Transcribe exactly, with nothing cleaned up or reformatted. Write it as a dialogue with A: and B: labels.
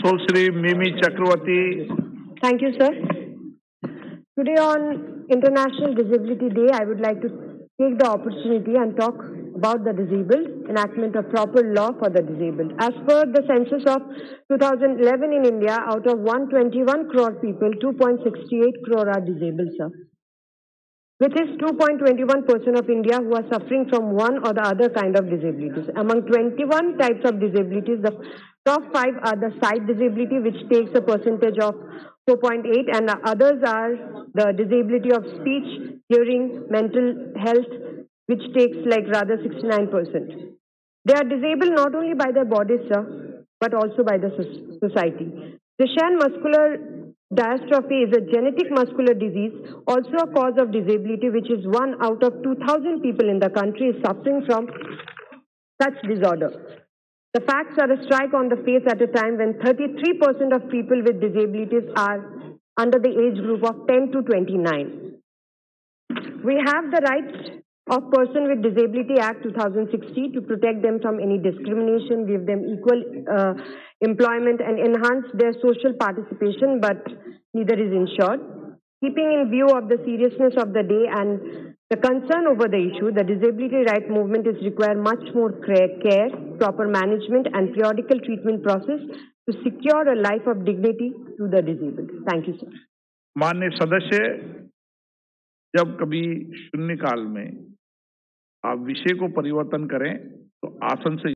A: Shri Mimi Chakravarti.
B: Thank you, sir. Today on International Disability Day, I would like to take the opportunity and talk about the disabled, enactment of proper law for the disabled. As per the census of two thousand eleven in India, out of one hundred twenty-one crore people, two point six eight crore are disabled, sir. Which is two point two one percent of India who are suffering from one or the other kind of disabilities. Among twenty-one types of disabilities, the top five are the sight disability, which takes a percentage of four point eight, and the others are the disability of speech, hearing, mental health, which takes like rather sixty-nine percent. They are disabled not only by their bodies, sir, but also by the society. Duchenne muscular dystrophy is a genetic muscular disease, also a cause of disability, which is one out of two thousand people in the country is suffering from such disorder. The facts are a strike on the face at a time when thirty-three percent of people with disabilities are under the age group of ten to twenty-nine. We have the right of Person with Disability Act two thousand sixty to protect them from any discrimination, give them equal uh, employment and enhance their social participation, but neither is ensured. Keeping in view of the seriousness of the day and the concern over the issue, the disability right movement is require much more care, proper management and periodical treatment process to secure a life of dignity to the disabled. Thank you, sir.
A: माननीय सदस्य, जब कभी शून्यकाल में आप विषय को परिवर्तन करें तो आसन से